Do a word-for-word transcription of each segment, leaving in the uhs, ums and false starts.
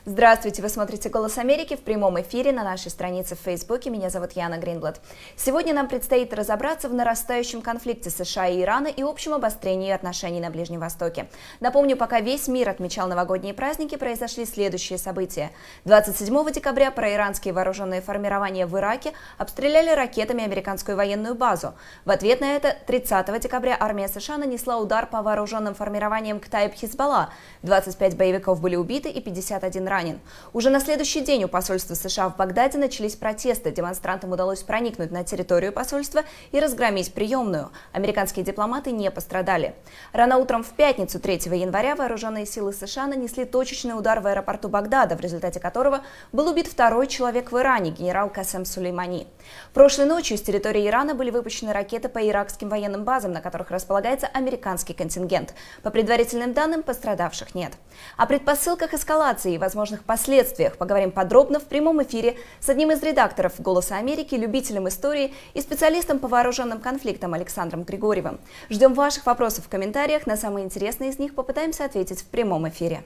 Здравствуйте, вы смотрите «Голос Америки» в прямом эфире на нашей странице в Фейсбуке. Меня зовут Яна Гринблад. Сегодня нам предстоит разобраться в нарастающем конфликте США и Ирана и общем обострении отношений на Ближнем Востоке. Напомню, пока весь мир отмечал новогодние праздники, произошли следующие события. двадцать седьмого декабря проиранские вооруженные формирования в Ираке обстреляли ракетами американскую военную базу. В ответ на это тридцатого декабря армия США нанесла удар по вооруженным формированиям Ктаиб-Хизбалла. двадцать пять боевиков были убиты и пятьдесят один ранен. Уже на следующий день у посольства США в Багдаде начались протесты. Демонстрантам удалось проникнуть на территорию посольства и разгромить приемную. Американские дипломаты не пострадали. Рано утром в пятницу, третьего января, вооруженные силы США нанесли точечный удар в аэропорту Багдада, в результате которого был убит второй человек в Иране, генерал Касем Сулеймани. Прошлой ночью с территории Ирана были выпущены ракеты по иракским военным базам, на которых располагается американский контингент. По предварительным данным, пострадавших нет. О предпосылках эскалации и возможных последствиях поговорим подробно в прямом эфире с одним из редакторов «Голоса Америки», любителем истории и специалистом по вооруженным конфликтам Александром Григорьевым. Ждем ваших вопросов в комментариях, на самые интересные из них попытаемся ответить в прямом эфире.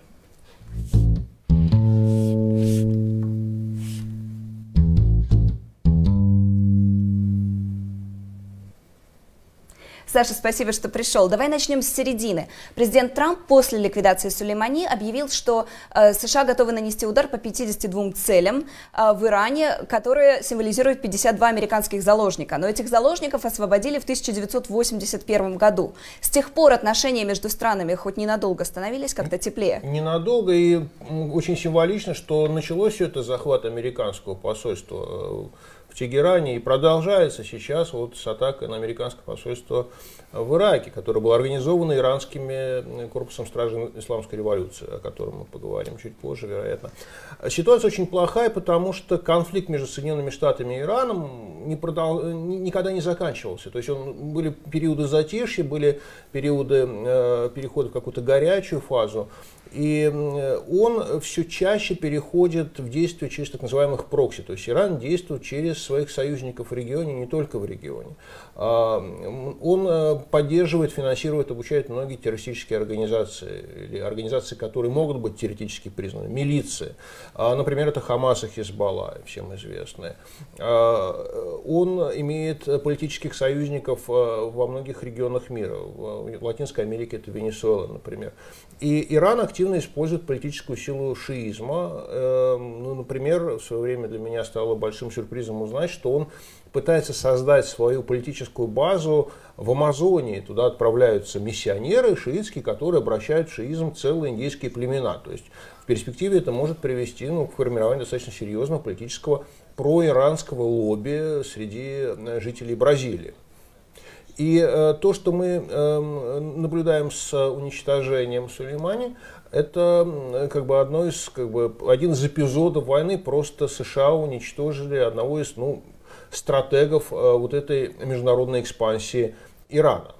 Саша, спасибо, что пришел. Давай начнем с середины. Президент Трамп после ликвидации Сулеймани объявил, что э, США готовы нанести удар по пятидесяти двум целям э, в Иране, которые символизируют пятьдесят два американских заложника. Но этих заложников освободили в тысяча девятьсот восемьдесят первом году. С тех пор отношения между странами хоть ненадолго становились как-то теплее. Ненадолго, и очень символично, что началось все это захват американского посольства в Тегеране и продолжается сейчас вот с атакой на американское посольство в Ираке, которое было организовано иранскими корпусом стражей исламской революции, о котором мы поговорим чуть позже, вероятно. Ситуация очень плохая, потому что конфликт между Соединенными Штатами и Ираном не продол... никогда не заканчивался. То есть он... были периоды затишья, были периоды э, перехода в какую-то горячую фазу. И он все чаще переходит в действие через так называемых прокси. То есть Иран действует через своих союзников в регионе, не только в регионе. Он поддерживает, финансирует, обучает многие террористические организации, или организации, которые могут быть теоретически признаны, милиции. Например, это Хамас и Хизбалла, всем известные. Он имеет политических союзников во многих регионах мира. В Латинской Америке это Венесуэла, например. И Иран активно использует политическую силу шиизма. Ну, например, в свое время для меня стало большим сюрпризом узнать, что он пытается создать свою политическую базу в Амазонии. Туда отправляются миссионеры шиитские, которые обращают в шиизм целые индейские племена. То есть в перспективе это может привести ну, к формированию достаточно серьезного политического проиранского лобби среди жителей Бразилии. И э, то, что мы э, наблюдаем с уничтожением Сулеймани, это э, как бы, одно из, как бы, один из эпизодов войны. Просто США уничтожили одного из ну, стратегов э, вот этой международной экспансии Ирана.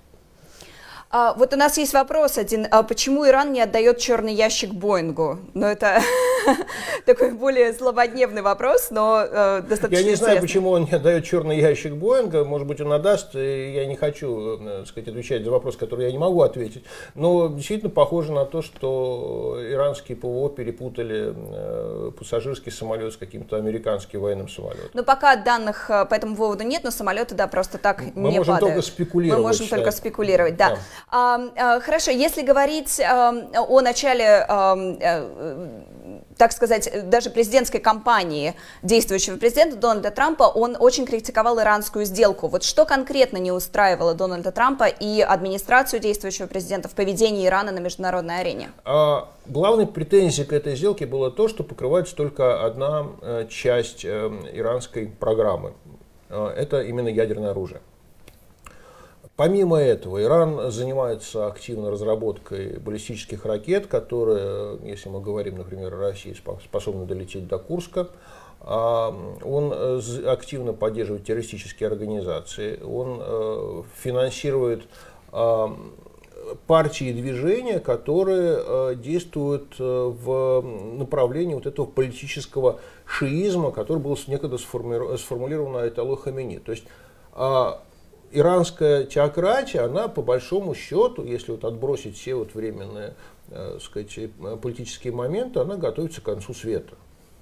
А, вот у нас есть вопрос один. А почему Иран не отдает черный ящик Боингу? Ну, это такой более злободневный вопрос, но э, достаточно Я не знаю, интересный. почему он не отдает черный ящик Боинга. Может быть, он отдаст. Я не хочу, так сказать, отвечать за вопрос, который я не могу ответить. Но действительно похоже на то, что иранские ПВО перепутали э, пассажирский самолет с каким-то американским военным самолетом. Но пока данных по этому поводу нет, но самолеты, да, просто так Мы не падают. Мы можем только спекулировать. Мы можем только спекулировать, да. да. А, а, хорошо, если говорить а, о начале, а, а, так сказать, даже президентской кампании действующего президента Дональда Трампа, он очень критиковал иранскую сделку. Вот что конкретно не устраивало Дональда Трампа и администрацию действующего президента в поведении Ирана на международной арене? А, главной претензией к этой сделке было то, что покрывается только одна э, часть э, иранской программы. Э, это именно ядерное оружие. Помимо этого, Иран занимается активно разработкой баллистических ракет, которые, если мы говорим, например, о России, способны долететь до Курска. Он активно поддерживает террористические организации, он финансирует партии и движения, которые действуют в направлении вот этого политического шиизма, который был некогда сформулирован Аятоллой Хамени. То есть иранская теократия, она по большому счету, если вот отбросить все вот временные э, сказать, политические моменты, она готовится к концу света.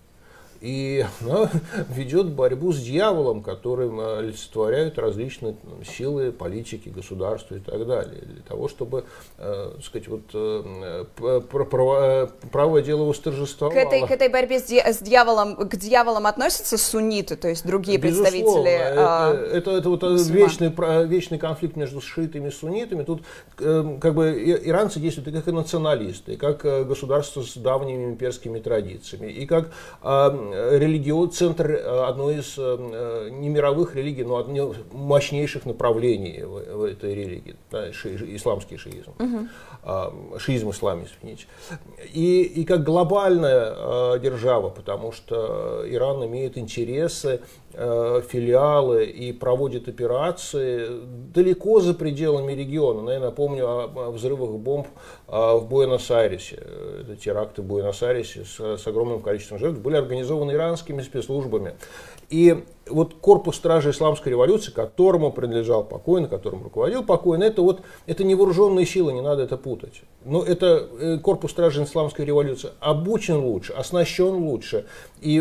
И она ведет борьбу с дьяволом, которым олицетворяют различные силы, политики, государства и так далее. Для того, чтобы, э, сказать, вот, э, право, правое дело восторжествовало. К этой, к этой борьбе с, с дьяволом, к дьяволам относятся сунниты, то есть другие Безусловно, представители это, э, это, это вот вечный, вечный конфликт между шиитами и суннитами. Тут э, как бы иранцы действуют и как и националисты, и как государство с давними имперскими традициями, и как э, религион, центр одной из э, не мировых религий, но одной из мощнейших направлений в, в этой религии, да, ши, исламский шиизм, uh-huh. а, шиизм ислам, извините. И, и как глобальная э, держава, потому что Иран имеет интересы, э, филиалы и проводит операции далеко за пределами региона. Я напомню о, о взрывах бомб э, в Буэнос-Айресе. Это теракты в Буэнос-Айресе с, с огромным количеством жертв были организованы иранскими спецслужбами. И вот корпус стражей исламской революции, которому принадлежал покойный, которым руководил покойный, это, вот, это не вооруженные силы, не надо это путать. Но это корпус стражей исламской революции обучен лучше, оснащен лучше и,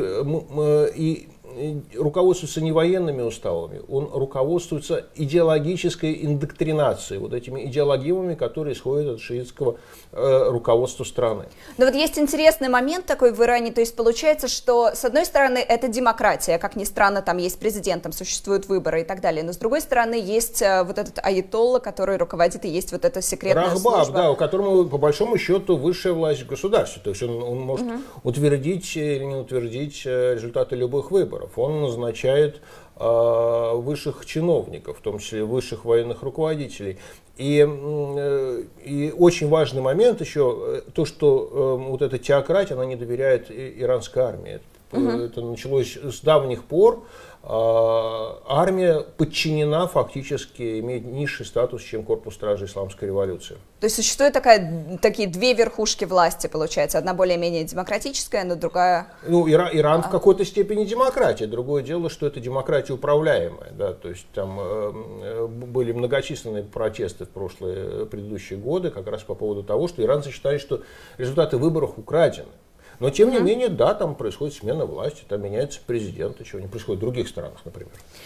и руководствуется не военными уставами, он руководствуется идеологической индоктринацией, вот этими идеологемами, которые исходят от шиитского э, руководства страны. Но вот есть интересный момент такой в Иране, то есть получается, что с одной стороны это демократия, как ни странно, там есть президент, там существуют выборы и так далее, но с другой стороны есть э, вот этот аятолла, который руководит, и есть вот эта секретная Рахбаб, служба. да, у которого по большому счету высшая власть в государстве, то есть он, он может угу. утвердить или не утвердить результаты любых выборов. Он назначает э, высших чиновников, в том числе высших военных руководителей. И, э, и очень важный момент еще, то, что э, вот эта теократия, она не доверяет иранской армии. Uh-huh. Это началось с давних пор. Армия подчинена, фактически имеет низший статус, чем корпус стражей исламской революции. То есть существуют такая, такие две верхушки власти, получается. Одна более-менее демократическая, но другая... Ну, Иран, Иран а... в какой-то степени демократия. Другое дело, что это демократия управляемая. Да? То есть там э, были многочисленные протесты в прошлые, предыдущие годы как раз по поводу того, что иранцы считали, что результаты выборов украдены. Но, тем mm-hmm. не менее, да, там происходит смена власти, там меняется президент, чего не происходит в других странах, например.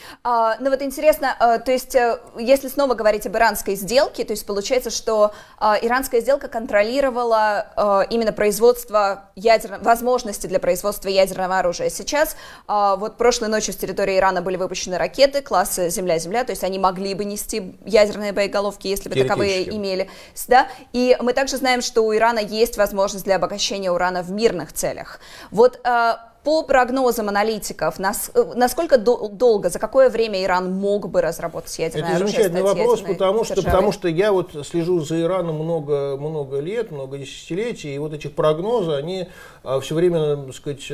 А, ну вот интересно, а, то есть, если снова говорить об иранской сделке, то есть получается, что а, иранская сделка контролировала а, именно производство ядерного, возможности для производства ядерного оружия. Сейчас, а, вот прошлой ночью с территории Ирана были выпущены ракеты класса Земля-Земля, то есть они могли бы нести ядерные боеголовки, если бы таковые имели. Да? И мы также знаем, что у Ирана есть возможность для обогащения урана в мирных целях. Вот э, по прогнозам аналитиков, нас, насколько до, долго, за какое время Иран мог бы разработать ядерное оружие? Это замечательный вопрос, потому что, потому что я вот слежу за Ираном много, много лет, много десятилетий, и вот эти прогнозы, они э, все время, так сказать,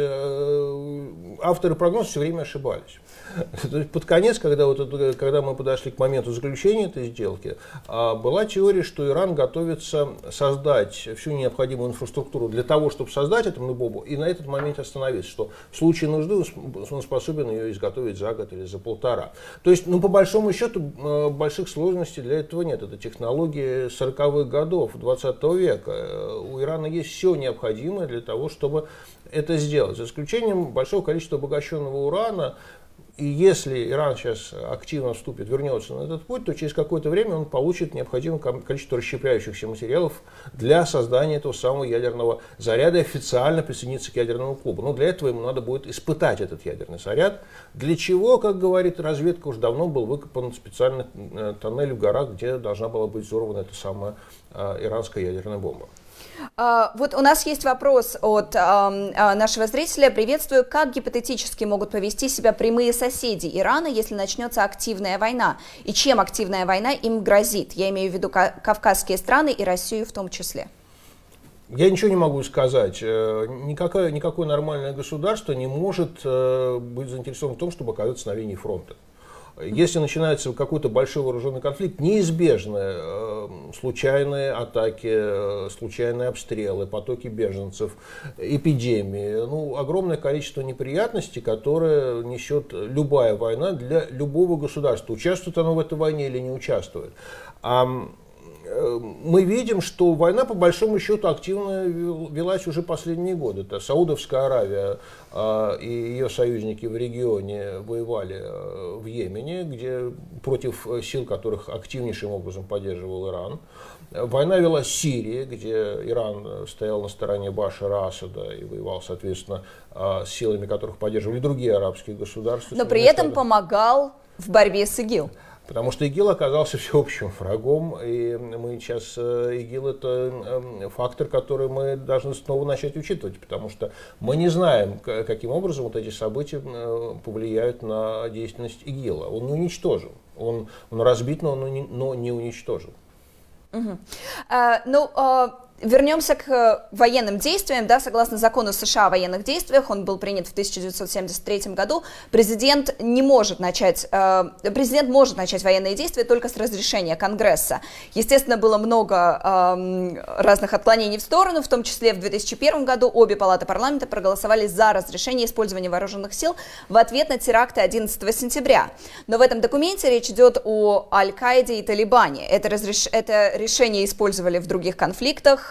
э, авторы прогнозов все время ошибались. Под конец, когда, вот, когда мы подошли к моменту заключения этой сделки, была теория, что Иран готовится создать всю необходимую инфраструктуру для того, чтобы создать атомную бомбу, и на этот момент остановиться, что в случае нужды он способен ее изготовить за год или за полтора. То есть, ну, по большому счету, больших сложностей для этого нет. Это технологии сороковых годов двадцатого века. У Ирана есть все необходимое для того, чтобы это сделать. За исключением большого количества обогащенного урана. И если Иран сейчас активно вступит, вернется на этот путь, то через какое-то время он получит необходимое количество расщепляющихся материалов для создания этого самого ядерного заряда и официально присоединиться к ядерному клубу. Но для этого ему надо будет испытать этот ядерный заряд. Для чего, как говорит разведка, уже давно был выкопан специальный тоннель в горах, где должна была быть взорвана эта самая иранская ядерная бомба. Uh, вот у нас есть вопрос от uh, uh, нашего зрителя. Приветствую. Как гипотетически могут повести себя прямые соседи Ирана, если начнется активная война? И чем активная война им грозит? Я имею в виду кавказские страны и Россию в том числе. Я ничего не могу сказать. Никакое, никакое нормальное государство не может быть заинтересовано в том, чтобы оказаться на линии фронта. Если начинается какой-то большой вооруженный конфликт, неизбежны э, случайные атаки, э, случайные обстрелы, потоки беженцев, эпидемии. Ну, огромное количество неприятностей, которые несет любая война для любого государства. Участвует оно в этой войне или не участвует. А мы видим, что война, по большому счету, активно велась уже последние годы. Это Саудовская Аравия и ее союзники в регионе воевали в Йемене, где против сил, которых активнейшим образом поддерживал Иран. Война велась в Сирии, где Иран стоял на стороне Башара Асада и воевал, соответственно, с силами, которых поддерживали другие арабские государства. Но при этом помогал в борьбе с ИГИЛ. Потому что ИГИЛ оказался всеобщим врагом, и мы сейчас, ИГИЛ это фактор, который мы должны снова начать учитывать, потому что мы не знаем, каким образом вот эти события повлияют на деятельность ИГИЛа. Он не уничтожен, он, он разбит, но, он не, но не уничтожен. Угу. А, ну, а... Вернемся к военным действиям. Да, согласно закону США о военных действиях, он был принят в тысяча девятьсот семьдесят третьем году. Президент не может начать, э, президент может начать военные действия только с разрешения Конгресса. Естественно, было много э, разных отклонений в сторону, в том числе в две тысячи первом году обе палаты парламента проголосовали за разрешение использования вооруженных сил в ответ на теракты одиннадцатого сентября. Но в этом документе речь идет о Аль-Каиде и Талибане. Это, разреш... Это решение использовали в других конфликтах,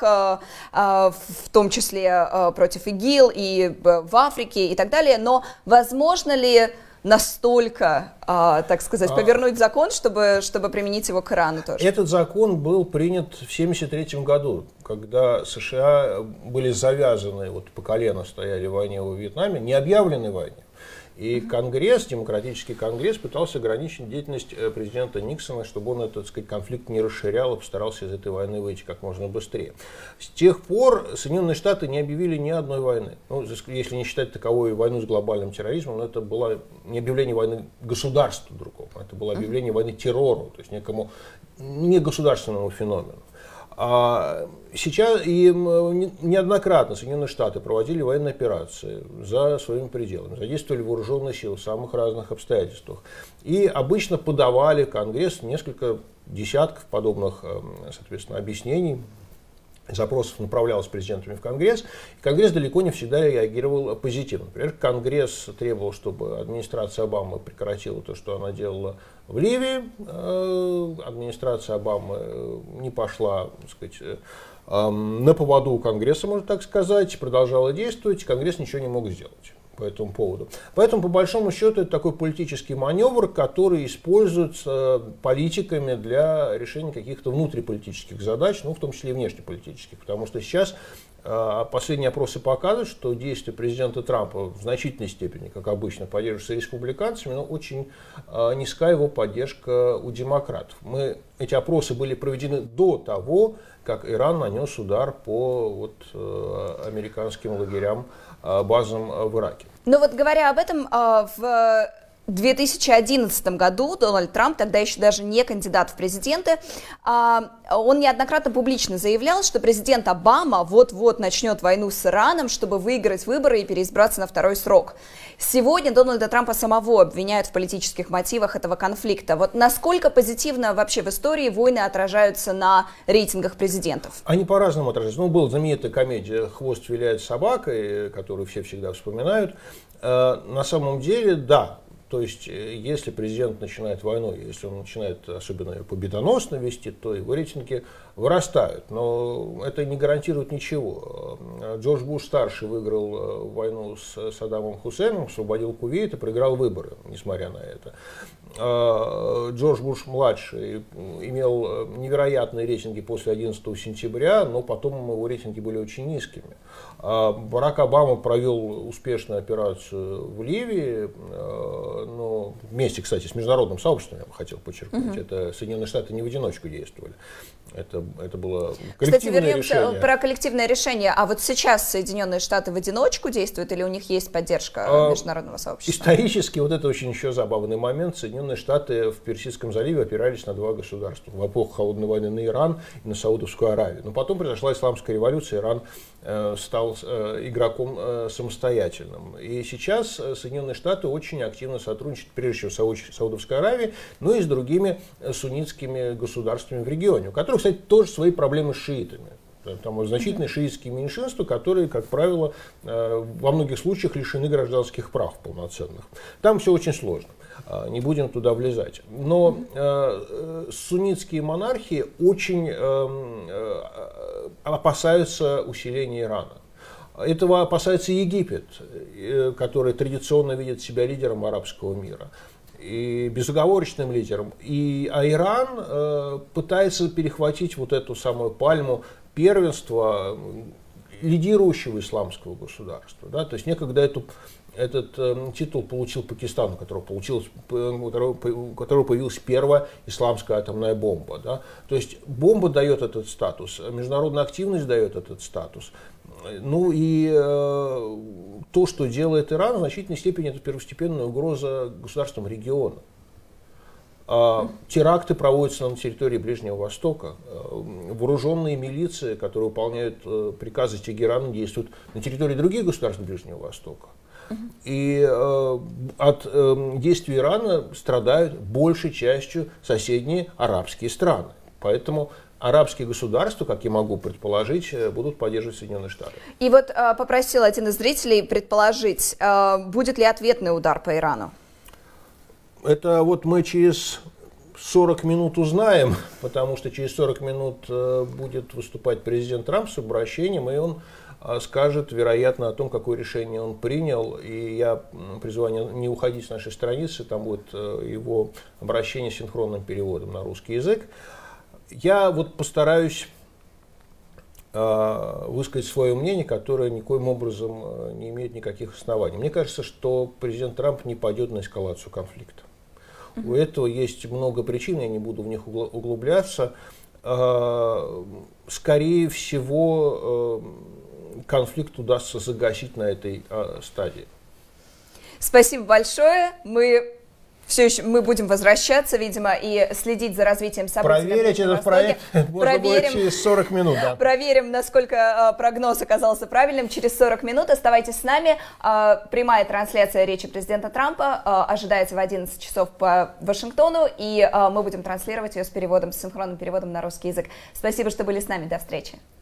в том числе против ИГИЛ и в Африке и так далее. Но возможно ли настолько, так сказать, повернуть закон, чтобы, чтобы применить его к Ирану тоже? Этот закон был принят в тысяча девятьсот семьдесят третьем году, когда США были завязаны, вот по колено стояли в войне во Вьетнаме, не объявленной войне. И Конгресс, демократический Конгресс, пытался ограничить деятельность президента Никсона, чтобы он этот, так сказать, конфликт не расширял и постарался из этой войны выйти как можно быстрее. С тех пор Соединенные Штаты не объявили ни одной войны. Ну, если не считать таковой войну с глобальным терроризмом, но это было не объявление войны государству другому, это было объявление войны террору, то есть некому негосударственному феномену. А сейчас и неоднократно Соединенные Штаты проводили военные операции за своими пределами, задействовали вооруженные силы в самых разных обстоятельствах. И обычно подавали в Конгресс несколько десятков подобных, соответственно, объяснений, запросов направлялось президентами в Конгресс, и Конгресс далеко не всегда реагировал позитивно. Например, Конгресс требовал, чтобы администрация Обамы прекратила то, что она делала в Ливии. Администрация Обамы не пошла, так сказать, на поводу у Конгресса, можно так сказать, продолжала действовать, Конгресс ничего не мог сделать по этому поводу. Поэтому, по большому счету, это такой политический маневр, который используется политиками для решения каких-то внутриполитических задач, ну, в том числе и внешнеполитических. Потому что сейчас э, последние опросы показывают, что действия президента Трампа в значительной степени, как обычно, поддерживаются республиканцами, но очень э, низка его поддержка у демократов. Мы, эти опросы были проведены до того, как Иран нанес удар по вот, э, американским лагерям, э, базам в Ираке. Ну вот говоря об этом, в две тысячи одиннадцатом году Дональд Трамп, тогда еще даже не кандидат в президенты, он неоднократно публично заявлял, что президент Обама вот-вот начнет войну с Ираном, чтобы выиграть выборы и переизбраться на второй срок. Сегодня Дональда Трампа самого обвиняют в политических мотивах этого конфликта. Вот насколько позитивно вообще в истории войны отражаются на рейтингах президентов? Они по-разному отражаются. Ну, была знаменитая комедия «Хвост виляет собакой», которую все всегда вспоминают. На самом деле, да. То есть, если президент начинает войну, если он начинает особенно ее победоносно вести, то его рейтинги вырастают. Но это не гарантирует ничего. Джордж Буш-старший выиграл войну с Саддамом Хусейном, освободил Кувейт и проиграл выборы, несмотря на это. Джордж Буш-младший имел невероятные рейтинги после одиннадцатого сентября, но потом его рейтинги были очень низкими. Барак Обама провел успешную операцию в Ливии, но вместе, кстати, с международным сообществом, я бы хотел подчеркнуть, угу. Это Соединенные Штаты не в одиночку действовали. Это, это было коллективное Кстати, вернемся решение. Про коллективное решение. А вот сейчас Соединенные Штаты в одиночку действуют или у них есть поддержка а, международного сообщества? Исторически, вот это очень еще забавный момент. Соединенные Штаты в Персидском заливе опирались на два государства. В эпоху холодной войны на Иран и на Саудовскую Аравию. Но потом произошла исламская революция, Иран э, стал э, игроком э, самостоятельным. И сейчас Соединенные Штаты очень активно сотрудничают, прежде всего, с Саудовской Аравией, но и с другими суннитскими государствами в регионе, у которых, кстати, тоже свои проблемы с шиитами. Там значительные шиитские меньшинства, которые, как правило, во многих случаях лишены гражданских прав полноценных. Там все очень сложно. Не будем туда влезать. Но э, суннитские монархии очень э, опасаются усиления Ирана. Этого опасается Египет, который традиционно видит себя лидером арабского мира и безоговорочным лидером. И, а Иран э, пытается перехватить вот эту самую пальму первенства лидирующего исламского государства. Да? То есть некогда эту, этот э, титул получил Пакистан, у которого, получилось, у которого, у которого появилась первая исламская атомная бомба. Да? То есть бомба дает этот статус, международная активность дает этот статус. Ну и э, то, что делает Иран, в значительной степени это первостепенная угроза государствам региона. А теракты проводятся на территории Ближнего Востока. Вооруженные милиции, которые выполняют э, приказы Тегерана, действуют на территории других государств Ближнего Востока. И э, от э, действий Ирана страдают большей частью соседние арабские страны. Поэтому арабские государства, как я могу предположить, будут поддерживать Соединенные Штаты. И вот э, попросил один из зрителей предположить, э, будет ли ответный удар по Ирану? Это вот мы через сорок минут узнаем, потому что через сорок минут э, будет выступать президент Трамп с обращением, и он э, скажет, вероятно, о том, какое решение он принял. И я призываю не уходить с нашей страницы, там будет э, его обращение с синхронным переводом на русский язык. Я вот постараюсь э, высказать свое мнение, которое никоим образом э, не имеет никаких оснований. Мне кажется, что президент Трамп не пойдет на эскалацию конфликта. Mm-hmm. У этого есть много причин, я не буду в них углубляться. Э, скорее всего, э, конфликт удастся загасить на этой э, стадии. Спасибо большое. Мы... Все еще мы будем возвращаться, видимо, и следить за развитием событий. Проверить этот проект можно будет через сорок минут. Да. Проверим, насколько э, прогноз оказался правильным. Через сорок минут оставайтесь с нами. Э, прямая трансляция речи президента Трампа э, ожидается в одиннадцать часов по Вашингтону, и э, мы будем транслировать ее с переводом, с синхронным переводом на русский язык. Спасибо, что были с нами. До встречи.